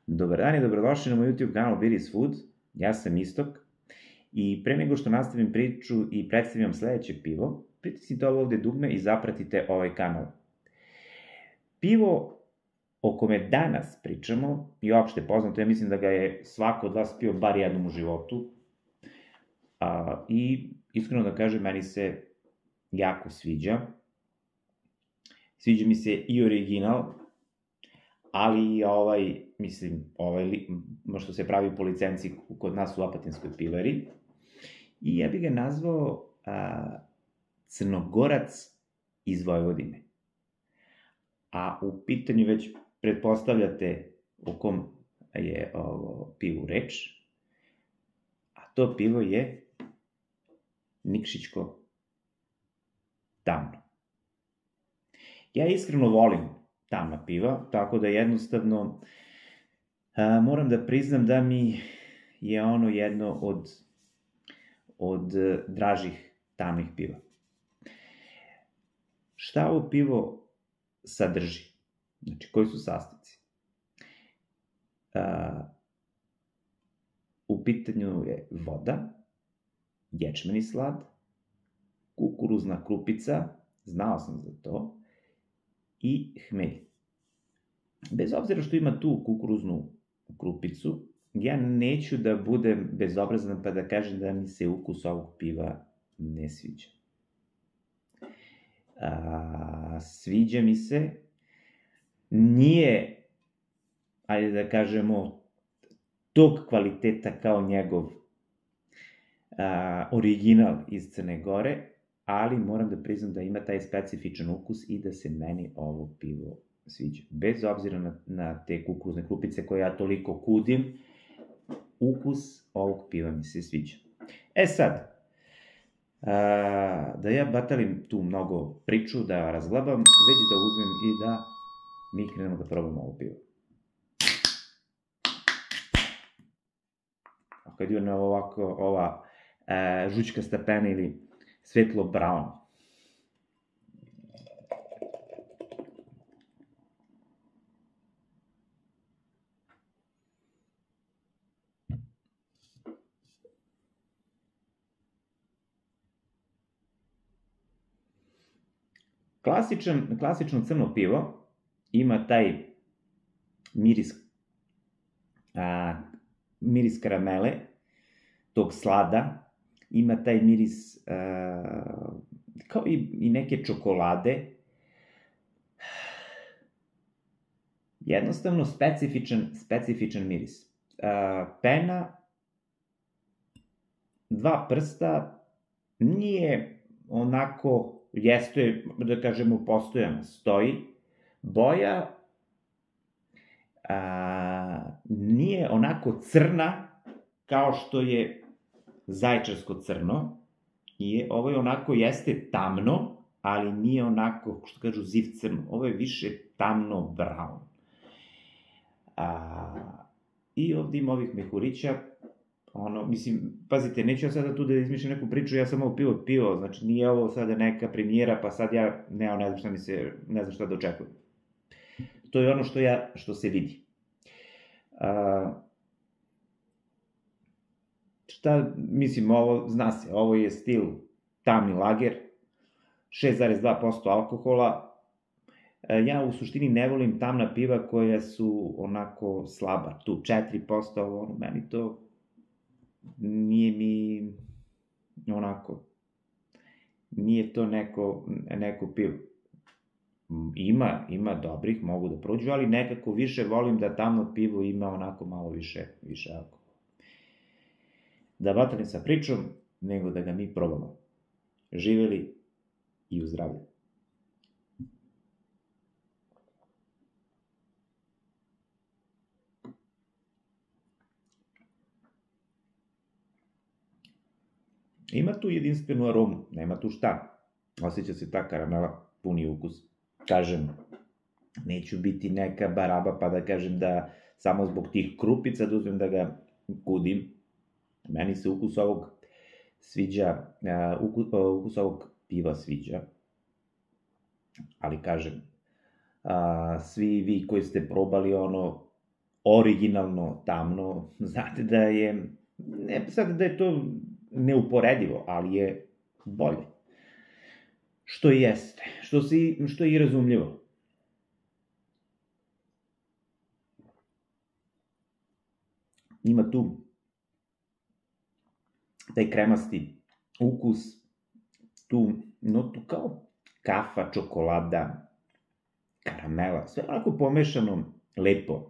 Dobar dan i dobrodošli na moj YouTube kanal Beer is Food. Ja sam Istok i pre nego što nastavim priču i predstavim vam sledeće pivo, pritisnite ovo ovde dugme i zapratite ovaj kanal. Pivo o kome danas pričamo je opšte poznato, ja mislim da ga je svako od vas pio bar jednom u životu. I iskreno da kažem, meni se jako sviđa. Sviđa mi se i original, ali i ovaj što se pravi po licenci kod nas u Apatinskoj pivari. I ja bih ga nazvao Crnogorac iz Vojvodine. A u pitanju već pretpostavljate o kom je ovo pivu reč. A to pivo je Nikšićko tamno. Ja iskreno volim tamna piva, tako da jednostavno moram da priznam da mi je ono jedno od dražih tamnih piva. Šta ovo pivo sadrži? Znači, koji su sastojci? U pitanju je voda, ječmeni slad, kukuruzna krupica, znao sam za to, i hmelj. Bez obzira što ima tu kukuruznu krupicu, ja neću da budem bezobrazan pa da kažem da mi se ukus ovog piva ne sviđa. Sviđa mi se, nije, ajde da kažemo, tog kvaliteta kao njegov original iz Crne Gore, ali moram da priznam da ima taj specifičan ukus i da se meni ovo pivo sviđa. Bez obzira na te kukuruzne krupice koje ja toliko kudim, ukus ovog piva mi se sviđa. E sad, da ja batalim tu mnogo priču, da razglabam, već da uzmem i da mi krenemo da probamo ovo pivo. A kad je ona ovako, ova žućkasta pena ili svetlo brown. Klasično crno pivo ima taj miris karamele, tog slada, ima taj miris kao i neke čokolade. Jednostavno specifičan miris. Pena, 2 prsta, nije onako, jeste, da kažemo, postojano, stoji. Boja nije onako crna kao što je zaječarsko crno, i ovo je onako, jeste tamno, ali nije onako, što kažu, ziv crno. Ovo je više tamno brown. I ovde ima ovih mehurića, pazite, neću ja sada tu da izmišljam neku priču, ja sam ovo pivo pio, znači nije ovo sada neka premijera, pa sad ja ne znam šta da očekujem. To je ono što se vidi. Ovo, zna se, ovo je stil tamni lager, 6,2% alkohola. Ja u suštini ne volim tamna piva koja su onako slaba, tu 4%, meni to nije mi onako, nije to neko pivo. Ima dobrih, mogu da prođu, ali nekako više volim da tamno pivo ima onako malo više alkohola. Da batalim sa pričom, nego da ga mi probamo. Živeli i u zdravlju. Ima tu jedinstvenu aromu, nema tu šta. Osjeća se ta karamela, puni ukus. Kažem, neću biti neka baraba pa da kažem da samo zbog tih krupica da uzmem da ga kudim. Meni se ukus ovog sviđa, ukus ovog piva sviđa, ali kažem, svi vi koji ste probali ono originalno tamno, znate da je, ne sad da je to neuporedivo, ali je bolje. Što i jeste, što je i razumljivo. Ima tu taj kremasti ukus, tu notu kao kafa, čokolada, karamela, sve onako pomešano, lepo.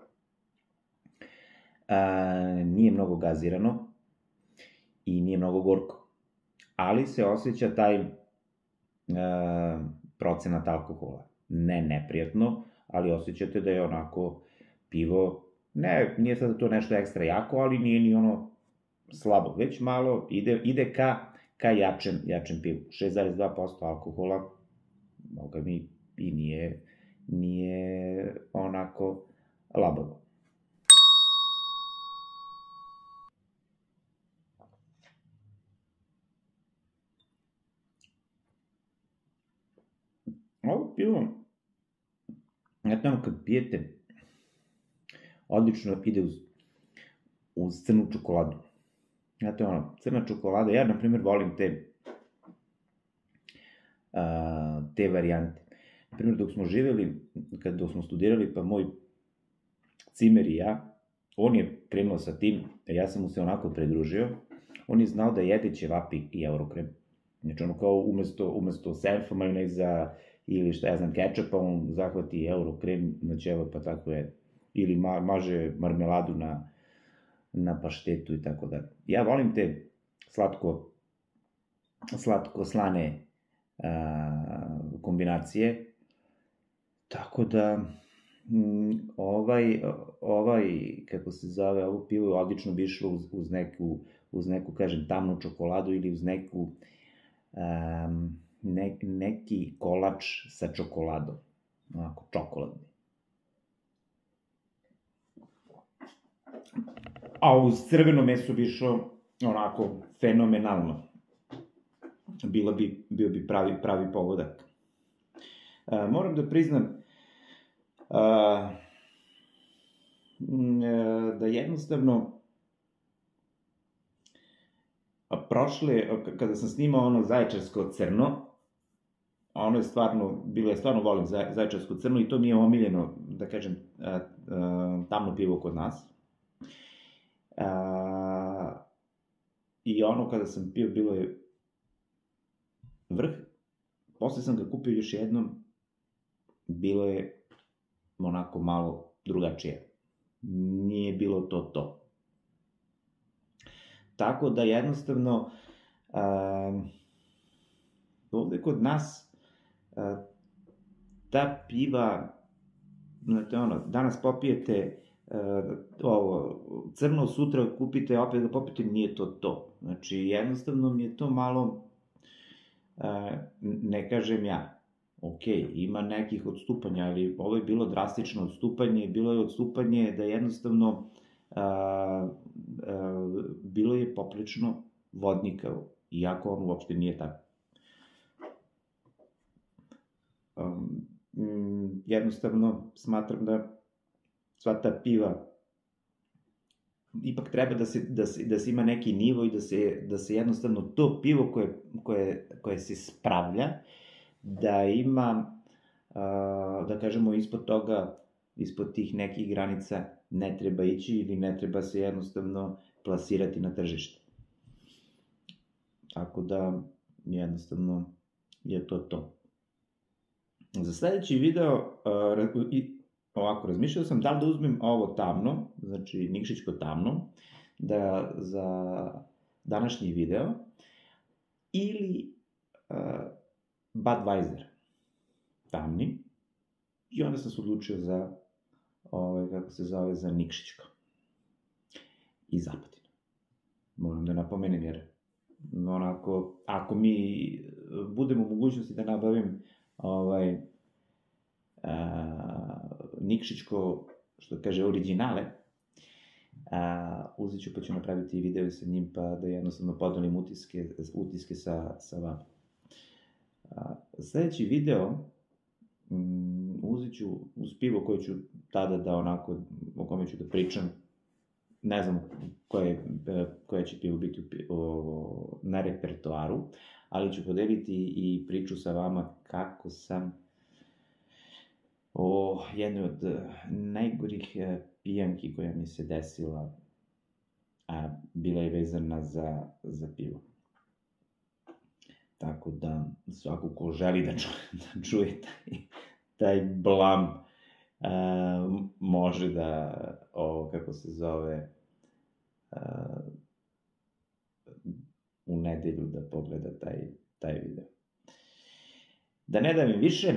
Nije mnogo gazirano i nije mnogo gorko, ali se osjeća taj procenat alkohola. Ne neprijatno, ali osjećate da je onako pivo, nije sad to nešto ekstra jako, ali nije ni ono slabo, već malo ide ka jačem pivu. 6,2% alkohola, moga mi i nije onako labavo. Ovo pivo, znate ono kad pijete, odlično ide uz crnu čokoladu. Znate ono, crna čokolada, ja na primjer volim te varijante. Na primjer, dok smo živeli, dok smo studirali, pa moj cimer i ja, on je krenuo sa tim, a ja sam mu se onako pridružio, on je znao da jede ćevapi i eurokrem. Znači ono kao umesto senfa, majoneza ili šta ja znam, kečapa, on zahvati eurokrem na ćevap, pa tako je. Ili maže marmeladu na paštetu i tako da. Ja volim te slatko-slane kombinacije, tako da kako se zove, ovo pivo je odlično bi išlo uz neku, kažem, tamnu čokoladu ili uz neki kolač sa čokoladom, onako, čokoladni. A uz crveno meso bi išlo onako fenomenalno. Bio bi pravi pogodak. Moram da priznam da jednostavno kada sam snimao ono Zaječarsko crno, ono je stvarno, stvarno volim Zaječarsko crno i to mi je omiljeno, da kažem, tamno pivo kod nas. I ono kada sam pio bilo je vrh, posle sam ga kupio još jednom, bilo je onako malo drugačije. Nije bilo to. Tako da jednostavno ovde kod nas ta piva, znate ono, danas popijete ovo crno, sutra kupite, opet ga popijete, nije to. Znači jednostavno mi je to malo, ne kažem ja, ok, ima nekih odstupanja, ali ovo je bilo drastično odstupanje, bilo je odstupanje da jednostavno bilo je poprilično vodnikavo, iako on uopšte nije tako. Jednostavno smatram da sva ta piva ipak treba da se ima neki nivo i da se jednostavno to pivo koje se spravlja, da ima, da kažemo, ispod toga, ispod tih nekih granica ne treba ići ili ne treba se jednostavno plasirati na tržište. Tako da, jednostavno, je to. Za sledeći video, ovako, razmišljao sam da li da uzmem ovo tamno, znači Nikšićko tamno, za današnji video, ili Budweiser tamni, i onda sam se odlučio za, kako se zove, za Nikšićko i Zapadina. Moram da napomenem, jer onako, ako mi budemo u mogućnosti da nabavim Nikšićko, što kaže, originale, uzet ću pa ću napraviti video sa njim, pa da jednostavno podelim utiske sa vama. Sledeći video uzet ću uz pivo koje ću tada da onako, o kome ću da pričam, ne znam koje će pivo biti na repertoaru, ali ću podeliti i priču sa vama kako sam o jednoj od najgorih pijanki koja mi se desila, a bila je vezana za pivo. Tako da, svako ko želi da čuje taj blam, može da, kako se zove, u nedelju da pogleda taj video. Da ne davim više,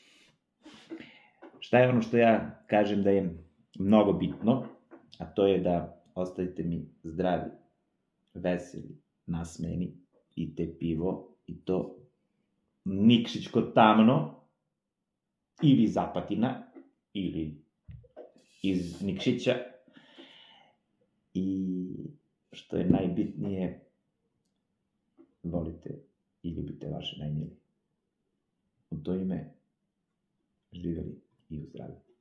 šta je ono što ja kažem da je mnogo bitno, a to je da ostavite mi zdravi, veseli, nasmejeni, pijte pivo, i to Nikšićko tamno, ili iz Apatina, ili iz Nikšića, i što je najbitnije, volite i ljubite vaše najmilije. U to ime, živeli i u zdravlju.